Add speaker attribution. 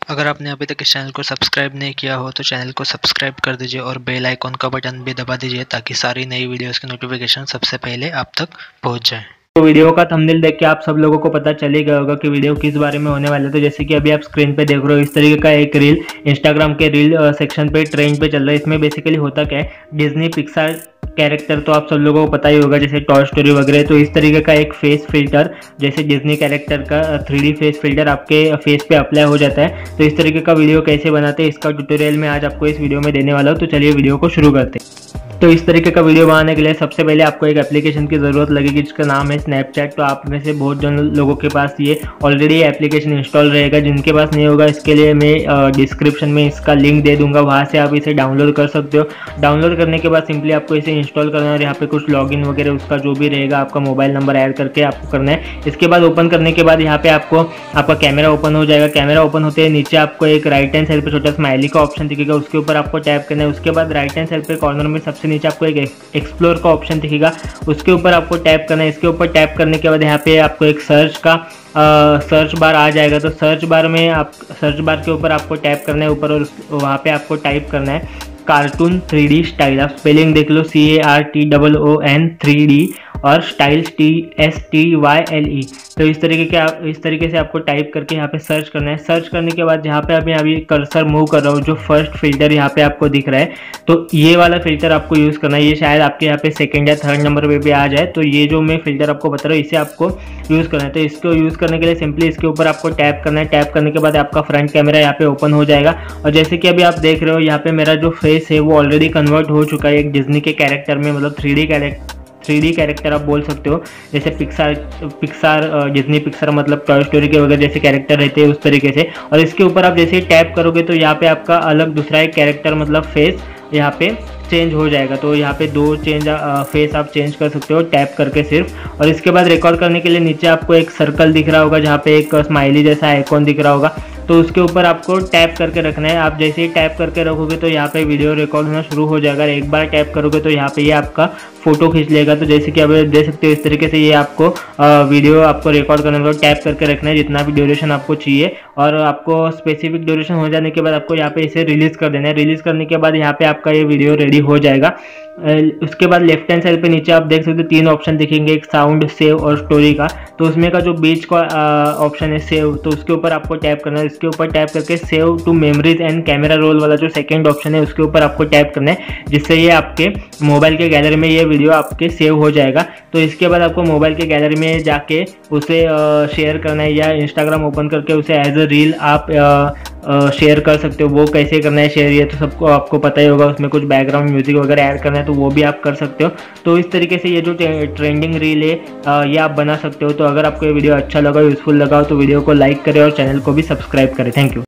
Speaker 1: अगर आपने अभी तक इस चैनल को सब्सक्राइब नहीं किया हो तो चैनल को सब्सक्राइब कर दीजिए और बेल आइकॉन का बटन भी दबा दीजिए ताकि सारी नई वीडियोस की नोटिफिकेशन सबसे पहले आप तक पहुंच जाए।
Speaker 2: तो वीडियो का थंबनेल देख के आप सब लोगों को पता चल ही गया होगा कि वीडियो किस बारे में होने वाला है। तो जैसे कि अभी आप स्क्रीन पे देख रहे हो, इस तरीके का एक रील इंस्टाग्राम के रील सेक्शन पे ट्रेंड पे चल रहा है। इसमें बेसिकली होता क्या है, डिज्नी पिक्सार कैरेक्टर तो आप सब लोगों को पता ही होगा, जैसे टॉय स्टोरी वगैरह। तो इस तरीके का एक फेस फिल्टर, जैसे डिज्नी कैरेक्टर का 3D फेस फिल्टर आपके फेस पे अप्लाई हो जाता है। तो इस तरीके का वीडियो कैसे बनाते हैं, इसका ट्यूटोरियल मैं आज आपको इस वीडियो में देने वाला हूँ। तो चलिए वीडियो को शुरू करते हैं। तो इस तरीके का वीडियो बनाने के लिए सबसे पहले आपको एक एप्लीकेशन की ज़रूरत लगेगी जिसका नाम है स्नैपचैट। तो आप में से बहुत जन लोगों के पास ये ऑलरेडी एप्लीकेशन इंस्टॉल रहेगा। जिनके पास नहीं होगा, इसके लिए मैं डिस्क्रिप्शन में इसका लिंक दे दूंगा, वहाँ से आप इसे डाउनलोड कर सकते हो। डाउनलोड करने के बाद सिंपली आपको इसे इंस्टॉल करना है और यहाँ पे कुछ लॉगिन वगैरह उसका जो भी रहेगा आपका मोबाइल नंबर ऐड करके आपको करना है। इसके बाद ओपन करने के बाद यहाँ पे आपको आपका कैमरा ओपन हो जाएगा। कैमरा ओपन होते ही नीचे आपको एक राइट हैंड साइड पे छोटा स्माइली का ऑप्शन दिखेगा, उसके ऊपर आपको टैप करना है। उसके बाद राइट हैंड साइड पे कॉर्नर में सबसे नीचे आपको एक एक्सप्लोर का ऑप्शन दिखेगा, उसके ऊपर आपको टैप करना है। इसके ऊपर टैप करने के बाद यहाँ पे आपको एक सर्च बार आ जाएगा। तो सर्च बार के ऊपर आपको टैप करना है ऊपर, और वहाँ पे आपको टाइप करना है कार्टून 3D स्टाइल। आप स्पेलिंग देख लो, CARTOON 3D और स्टाइल STYLE। तो इस तरीके से आपको टाइप करके यहाँ पे सर्च करना है। सर्च करने के बाद जहाँ पे अभी कर्सर मूव कर रहा हूँ, जो फर्स्ट फिल्टर यहाँ पे आपको दिख रहा है, तो ये वाला फिल्टर आपको यूज़ करना है। ये शायद आपके यहाँ पे सेकंड या थर्ड नंबर पे भी आ जाए। तो ये जो मैं फिल्टर आपको बता रहा हूँ, इसे आपको यूज़ करना है। तो इसको यूज़ करने के लिए सिंपली इसके ऊपर आपको टैप करना है। टैप करने के बाद आपका फ्रंट कैमरा यहाँ पे ओपन हो जाएगा। और जैसे कि अभी आप देख रहे हो, यहाँ पे मेरा जो फेस है वो ऑलरेडी कन्वर्ट हो चुका है एक डिज्नी के कैरेक्टर में, मतलब 3D कैरेक्टर आप बोल सकते हो। जैसे पिक्सार डिज्नी पिक्सार मतलब टॉय स्टोरी के वगैरह जैसे कैरेक्टर रहते हैं उस तरीके से। और इसके ऊपर आप जैसे टैप करोगे तो यहाँ पे आपका अलग दूसरा एक कैरेक्टर मतलब फेस यहाँ पे चेंज हो जाएगा। तो यहाँ पे दो फेस आप चेंज कर सकते हो टैप करके सिर्फ। और इसके बाद रिकॉर्ड करने के लिए नीचे आपको एक सर्कल दिख रहा होगा, जहाँ पे एक स्माइली जैसा आइकॉन दिख रहा होगा। तो उसके ऊपर आपको टैप करके रखना है। आप जैसे ही टैप करके रखोगे तो यहाँ पे वीडियो रिकॉर्ड होना शुरू हो जाएगा। एक बार टैप करोगे तो यहाँ पे ये आपका फोटो खींच लेगा। तो जैसे कि आप देख सकते हो, इस तरीके से ये आपको वीडियो आपको रिकॉर्ड करने में टैप करके रखना है जितना भी ड्यूरेशन आपको चाहिए। और आपको स्पेसिफिक ड्यूरेशन हो जाने के बाद आपको यहाँ पे इसे रिलीज कर देना है। रिलीज करने के बाद यहाँ पे आपका ये वीडियो रेडी हो जाएगा। उसके बाद लेफ्ट हैंड साइड पे नीचे आप देख सकते हो 3 ऑप्शन दिखेंगे, एक साउंड, सेव और स्टोरी का। तो उसमें का जो बीच का ऑप्शन है सेव, तो उसके ऊपर आपको टैप करना है। इसके ऊपर टैप करके save to memories and camera roll वाला जो सेकंड ऑप्शन है उसके ऊपर आपको टैप करना है, जिससे ये आपके मोबाइल के गैलरी में ये वीडियो आपके सेव हो जाएगा। तो इसके बाद आपको मोबाइल के गैलरी में जाके उसे शेयर करना है, या इंस्टाग्राम ओपन करके उसे एज अ रील आप शेयर कर सकते हो। वो कैसे करना है शेयर, ये तो सबको आपको पता ही होगा। उसमें कुछ बैकग्राउंड म्यूजिक वगैरह ऐड करना है तो वो भी आप कर सकते हो। तो इस तरीके से ये जो ट्रेंडिंग रील है ये आप बना सकते हो। तो अगर आपको ये वीडियो अच्छा लगा, यूजफुल लगा हो तो वीडियो को लाइक करें और चैनल को भी सब्सक्राइब करें। Thank you.